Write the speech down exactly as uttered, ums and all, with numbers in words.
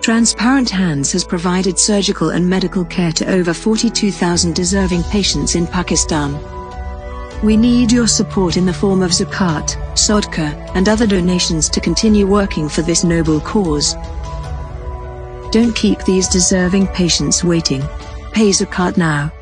Transparent Hands has provided surgical and medical care to over forty-two thousand deserving patients in Pakistan. We need your support in the form of Zakat, Sadaqah, and other donations to continue working for this noble cause. Don't keep these deserving patients waiting. Pay Zakat now.